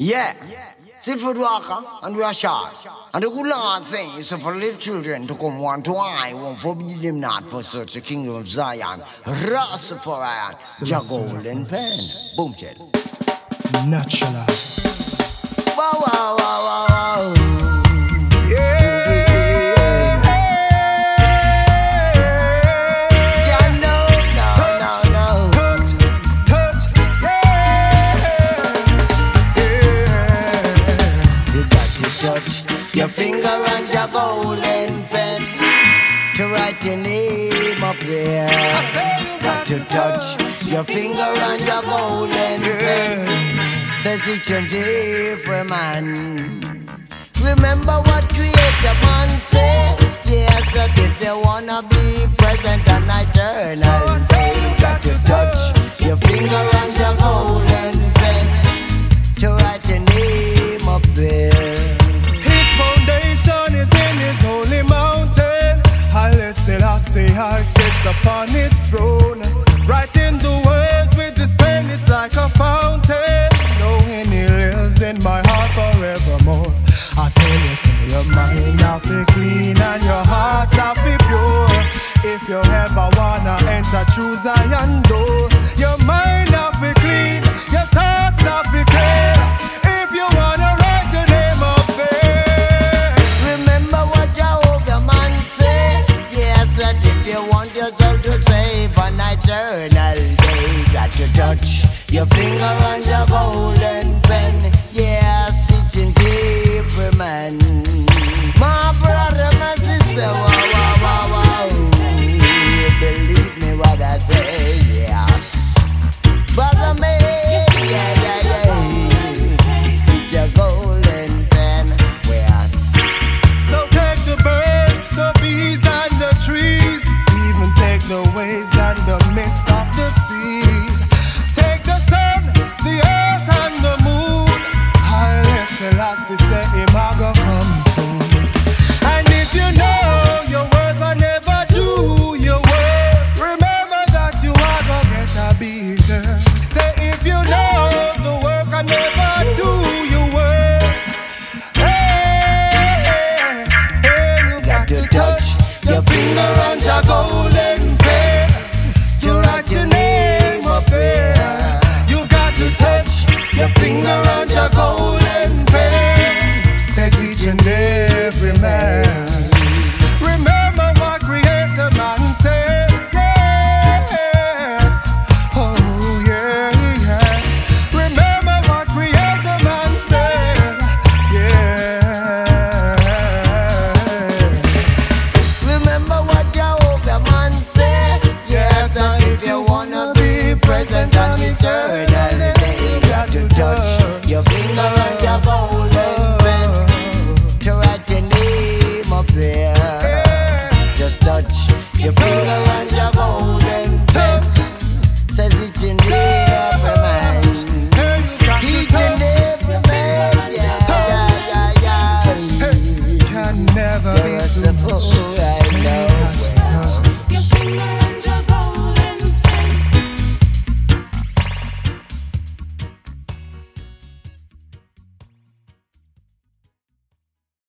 Yeah, Sylford Walker and Rachaad. And the good Lord says, so for little children to come one to I, won't forbid them not for such a kingdom of Zion. Rastafari, Jah golden pen. Boom, chet. Natural. Wow, wow, wow, wow, wow. Your finger and your golden pen to write your name up there. Got to touch your finger and your golden pen. Says each and every man. Remember what Creator Man said. Yes, that if they wanna be present and eternal, got to touch your finger and your golden pen to write your name up there. Holy mountain, Selassie I sits upon his throne, writing the words with his pen. It's like a fountain, knowing he lives in my heart forevermore. I tell you, say your mind have to clean and your heart have to pure. If you ever wanna enter true Zion door, your mind have to clean, your thoughts have to clear. If you wanna write your name up there, remember what Jehovah man said. Yes, that if you want yourself to save an eternal day, got to touch your finger on your golden pen. Yes, it's in every man. My brother, my sister, wow, wow, wow, wow. Believe me what I say, yes. Brother man, yeah, yeah, yeah. It's your golden pen, yes. so take the birds, the bees and the trees, even take the waves and the mist of the seas. Take the sun, the earth and the moon. Selassie say him a go come soon. And if you know your worth and never do your work, remember that you are gonna get a beater. Say if you know the work and never do your work, yes, hey, you got to touch your finger on your golden pen to write your name up there. You got to touch your finger on your golden pen, says each and every man. Remember what Creator Man said. Yes, oh yeah, yes. Remember what Creator Man said. Yes. Remember what Jehovah man said. Yes, and if you wanna be present and eternal, you got to touch your finger and your golden pen to write your name up there. Just touch your finger and your golden pen. Says it's in every man. Each and every man. Yeah, yeah, yeah, yeah. Can never be You're too the fool much. I know. Your finger